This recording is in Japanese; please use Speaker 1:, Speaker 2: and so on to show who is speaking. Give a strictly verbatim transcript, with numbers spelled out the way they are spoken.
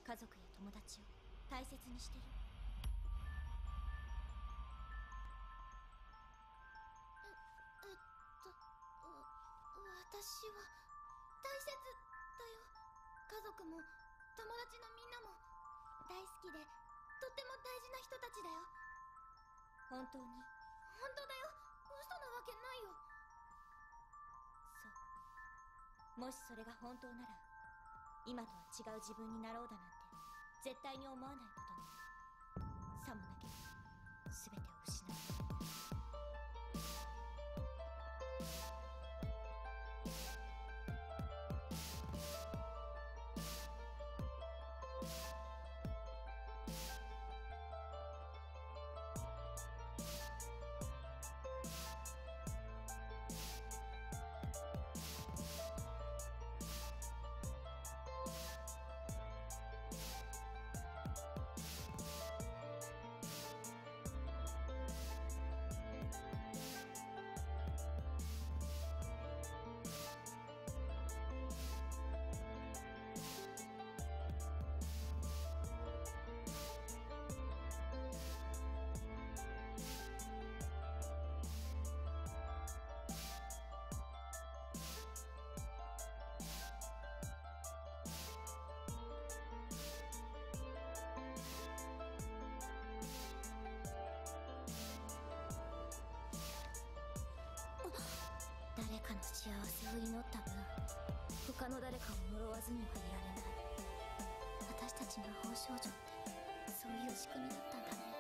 Speaker 1: 家族や友達を大切にしてる。
Speaker 2: ええっとわ私は大切だよ。家族も友達のみんなも大好きでとっても大事な人たちだよ。
Speaker 1: 本当に？
Speaker 2: 本当だよ。嘘なわけないよ。
Speaker 1: そう。もしそれが本当なら、今とは違う自分になろうだなんて絶対に思わないことになる。さもなければ全てを失う。誰かの幸せを祈った分、他の誰かを呪わずにはいられない。私たち魔法少女ってそういう仕組みだったんだね。